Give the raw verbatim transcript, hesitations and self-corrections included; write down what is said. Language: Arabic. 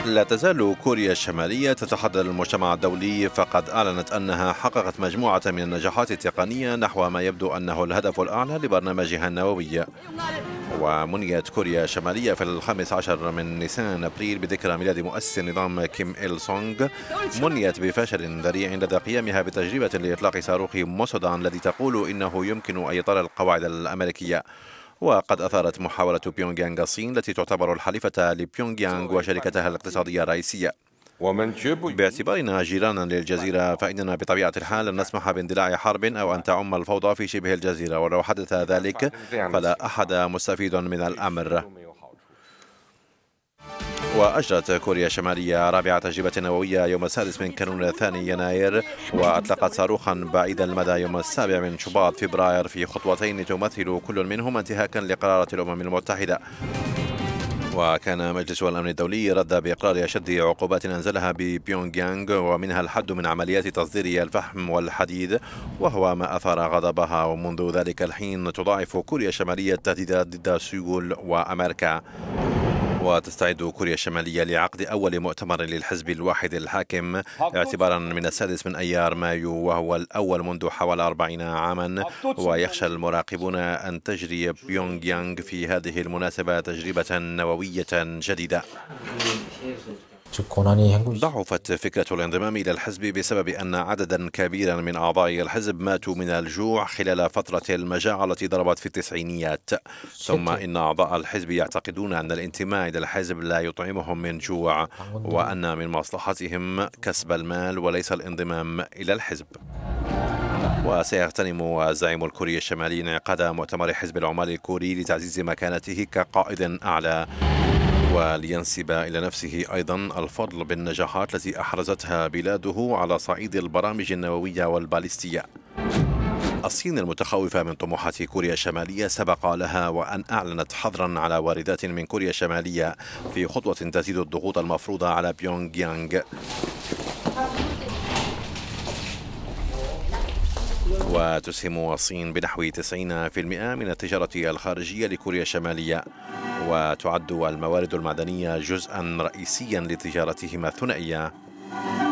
لا تزال كوريا الشمالية تتحدى المجتمع الدولي، فقد أعلنت أنها حققت مجموعة من النجاحات التقنية نحو ما يبدو أنه الهدف الأعلى لبرنامجها النووي. ومنيت كوريا الشمالية في الخامس عشر من نيسان أبريل بذكرى ميلاد مؤسس النظام كيم إل سونغ، منيت بفشل ذريع لدى قيامها بتجربة لإطلاق صاروخ موسودان الذي تقول إنه يمكن أن يطال القواعد الأمريكية. وقد أثارت محاولة بيونغ يانغ الصين التي تعتبر الحليفة لبيونغ يانغ وشركتها الاقتصادية الرئيسية. باعتبارنا جيرانا للجزيرة، فإننا بطبيعة الحال لن نسمح باندلاع حرب أو أن تعم الفوضى في شبه الجزيرة، ولو حدث ذلك فلا أحد مستفيد من الأمر. وأجرت كوريا الشمالية رابع تجربة نووية يوم السادس من كانون الثاني يناير، وأطلقت صاروخا بعيد المدى يوم السابع من شباط فبراير في خطوتين تمثل كل منهما انتهاكا لقرارات الأمم المتحدة. وكان مجلس الأمن الدولي رد بإقرار أشد عقوبات أنزلها ببيونغ يانغ، ومنها الحد من عمليات تصدير الفحم والحديد، وهو ما أثار غضبها. ومنذ ذلك الحين تضاعف كوريا الشمالية التهديدات ضد سيول وأمريكا. وتستعد كوريا الشمالية لعقد أول مؤتمر للحزب الواحد الحاكم اعتبارا من السادس من أيار مايو، وهو الأول منذ حوالي أربعين عاما. ويخشى المراقبون أن تجري بيونغ يانغ في هذه المناسبة تجربة نووية جديدة. ضعفت فكرة الانضمام إلى الحزب بسبب أن عددا كبيرا من أعضاء الحزب ماتوا من الجوع خلال فترة المجاعة التي ضربت في التسعينيات. ثم إن أعضاء الحزب يعتقدون أن الانتماء إلى الحزب لا يطعمهم من جوع، وأن من مصلحتهم كسب المال وليس الانضمام إلى الحزب. وسيغتنم الزعيم الكوري الشمالي انعقاد مؤتمر حزب العمال الكوري لتعزيز مكانته كقائد أعلى، ولينسب إلى نفسه أيضا الفضل بالنجاحات التي أحرزتها بلاده على صعيد البرامج النووية والباليستية. الصين المتخوفة من طموحات كوريا الشمالية سبق لها وأن أعلنت حظرا على واردات من كوريا الشمالية في خطوة تزيد الضغوط المفروضة على بيونغ يانغ. وتسهم الصين بنحو تسعين بالمئة من التجارة الخارجية لكوريا الشمالية، وتعد الموارد المعدنية جزءا رئيسيا لتجارتهما الثنائية.